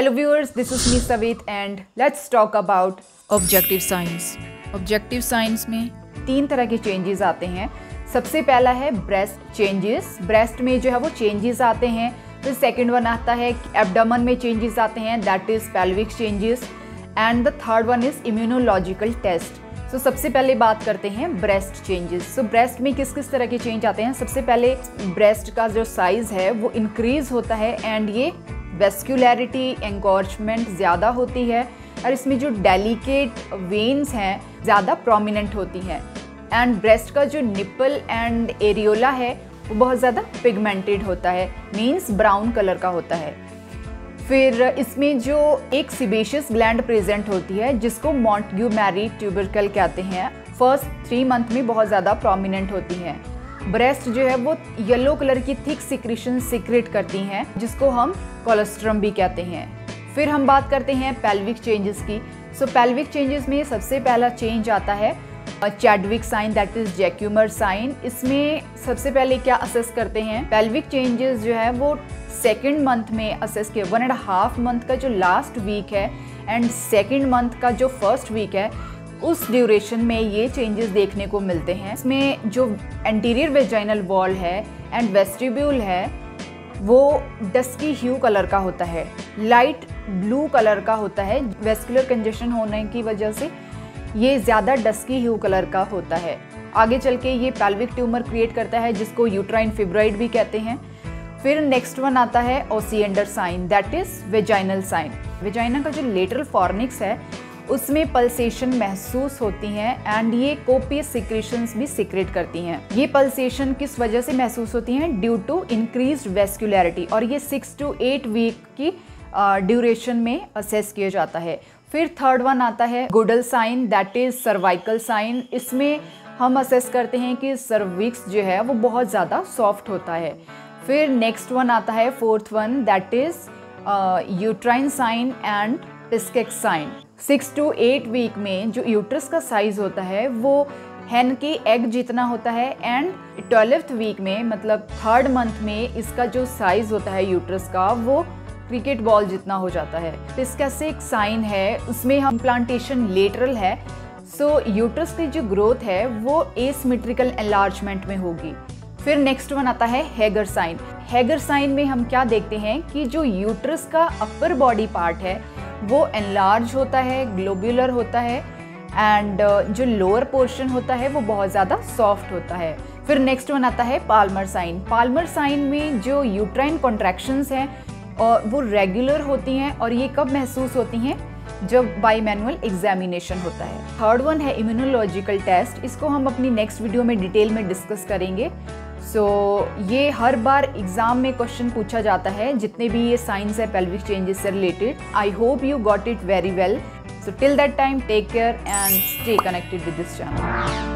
Hello viewers, this is me Savit and let's talk about objective science. Objective science में 3 तरह के changes आते हैं। सबसे पहला है ब्रेस्ट चेंजेस, ब्रेस्ट में जो है वो चेंजेस आते हैं। फिर सेकंड वन आता है एब्डोमेन में चेंजेस आते हैं, that is pelvic changes, and the third one is immunological test. So सबसे पहले बात करते हैं ब्रेस्ट चेंजेस। सो ब्रेस्ट में किस किस तरह के चेंज आते हैं। सबसे पहले ब्रेस्ट का जो साइज है वो इंक्रीज होता है एंड ये वेस्कुलैरिटी एंगॉर्जमेंट ज़्यादा होती है और इसमें जो डेलिकेट वेन्स हैं ज़्यादा प्रोमिनेंट होती हैं। एंड ब्रेस्ट का जो निपल एंड एरियोला है वो बहुत ज़्यादा पिगमेंटेड होता है, मीन्स ब्राउन कलर का होता है। फिर इसमें जो एक सिबेशियस ग्लैंड प्रेजेंट होती है जिसको मॉन्टग्यूमेरी ट्यूबरकल कहते हैं, फर्स्ट 3 मंथ में बहुत ज़्यादा प्रोमिनेंट होती हैं। ब्रेस्ट जो है वो येलो कलर की थिक सिक्रीशन सिक्रेट करती हैं जिसको हम कोलोस्ट्रम भी कहते हैं। फिर हम बात करते हैं पेल्विक चेंजेस की। सो पेल्विक चेंजेस में सबसे पहला चेंज आता है Chadwick sign, that is Jacquemier sign. इसमें सबसे पहले क्या असेस करते हैं, पेल्विक चेंजेस जो है वो 2nd मंथ में असेस किया। 1.5 मंथ का जो लास्ट वीक है एंड 2nd मंथ का जो फर्स्ट वीक है उस ड्यूरेशन में ये चेंजेस देखने को मिलते हैं। इसमें जो एंटीरियर वेजाइनल वॉल है एंड वेस्टिब्यूल है वो डस्की ह्यू कलर का होता है, लाइट ब्लू कलर का होता है। वेस्कुलर कंजेशन होने की वजह से ये ज़्यादा डस्की ह्यू कलर का होता है। आगे चल के ये पेल्विक ट्यूमर क्रिएट करता है जिसको यूट्राइन फिब्रॉइड भी कहते हैं। फिर नेक्स्ट वन आता है Osiander sign, that is vaginal sign. Vagina का जो लेटरल फॉर्निक्स है उसमें पल्सेशन महसूस होती हैं एंड ये कोपियस सिक्रेशंस भी सिक्रेट करती हैं। ये पल्सेशन किस वजह से महसूस होती हैं, ड्यू टू इंक्रीज्ड वेस्कुलैरिटी, और ये 6 to 8 वीक की ड्यूरेशन में असेस किया जाता है। फिर थर्ड वन आता है Goodell sign, that is cervical sign. इसमें हम असेस करते हैं कि सर्विक्स जो है वो बहुत ज़्यादा सॉफ्ट होता है। फिर नेक्स्ट वन आता है fourth one, that is uterine sign and Piskacek sign. 6 to 8 week में जो यूट्रस का साइज होता है वो हैन के एग जितना होता है एंड 12th वीक में मतलब 3rd मंथ में इसका जो साइज होता है यूट्रस का वो क्रिकेट बॉल जितना हो जाता है। पिस्केसिक साइन है, उसमें हम प्लांटेशन लेटरल है, सो यूट्रस की जो ग्रोथ है वो एसिमेट्रिकल एनलार्जमेंट में होगी। फिर नेक्स्ट वन आता है हैगर साइन। हैगर साइन में हम क्या देखते हैं कि जो यूट्रस का अपर बॉडी पार्ट है वो एनलार्ज होता है, ग्लोब्यूलर होता है एंड जो लोअर पोर्शन होता है वो बहुत ज़्यादा सॉफ्ट होता है। फिर नेक्स्ट वन आता है पाल्मर साइन। पाल्मर साइन में जो यूट्राइन कॉन्ट्रैक्शंस हैं और वो रेगुलर होती हैं और ये कब महसूस होती हैं, जब बाईमैनुअल एग्जामिनेशन होता है। थर्ड वन है इम्यूनोलॉजिकल टेस्ट, इसको हम अपनी नेक्स्ट वीडियो में डिटेल में डिस्कस करेंगे। ये हर बार एग्जाम में क्वेश्चन पूछा जाता है जितने भी ये साइंस है पेल्विक चेंजेस से related. I hope you got it very well. So till that time take care and stay connected with this channel.